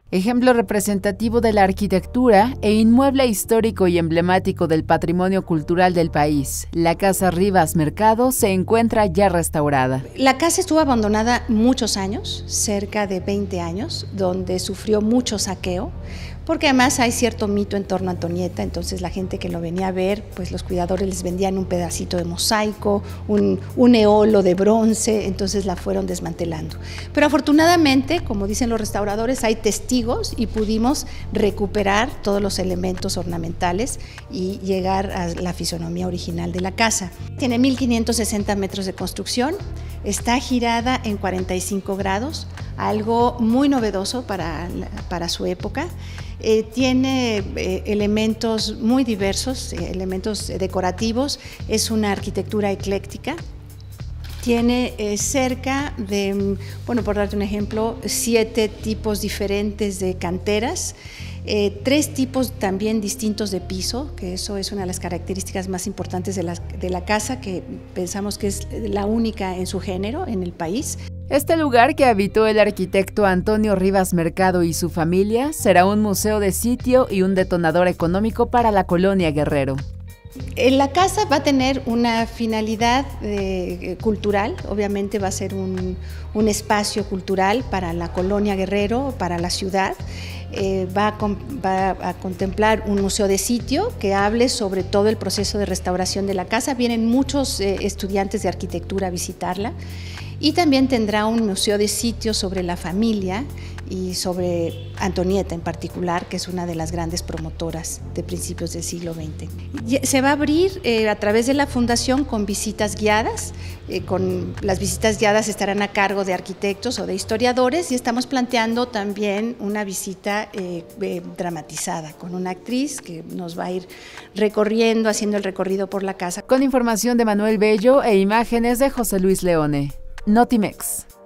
Ejemplo representativo de la arquitectura e inmueble histórico y emblemático del patrimonio cultural del país, la Casa Rivas Mercado se encuentra ya restaurada. La casa estuvo abandonada muchos años, cerca de 20 años, donde sufrió mucho saqueo, porque además hay cierto mito en torno a Antonieta. Entonces la gente que lo venía a ver, pues los cuidadores les vendían un pedacito de mosaico, un eolo de bronce, entonces la fueron desmantelando. Pero afortunadamente, como dicen los restauradores, hay testigos y pudimos recuperar todos los elementos ornamentales y llegar a la fisonomía original de la casa. Tiene 1560 metros de construcción, está girada en 45 grados, algo muy novedoso para su época. Tiene elementos muy diversos, elementos decorativos, es una arquitectura ecléctica. Tiene cerca de, bueno, por darte un ejemplo, 7 tipos diferentes de canteras, 3 tipos también distintos de piso, que eso es una de las características más importantes de la casa, que pensamos que es la única en su género en el país. Este lugar que habitó el arquitecto Antonio Rivas Mercado y su familia será un museo de sitio y un detonador económico para la colonia Guerrero. La casa va a tener una finalidad cultural, obviamente va a ser un espacio cultural para la colonia Guerrero, para la ciudad. Va a contemplar un museo de sitio que hable sobre todo el proceso de restauración de la casa. Vienen muchos estudiantes de arquitectura a visitarla. Y también tendrá un museo de sitio sobre la familia y sobre Antonieta en particular, que es una de las grandes promotoras de principios del siglo XX. Se va a abrir a través de la fundación con visitas guiadas. Las visitas guiadas estarán a cargo de arquitectos o de historiadores, y estamos planteando también una visita dramatizada con una actriz que nos va a ir recorriendo, haciendo el recorrido por la casa. Con información de Manuel Bello e imágenes de José Luis Leone. Notimex.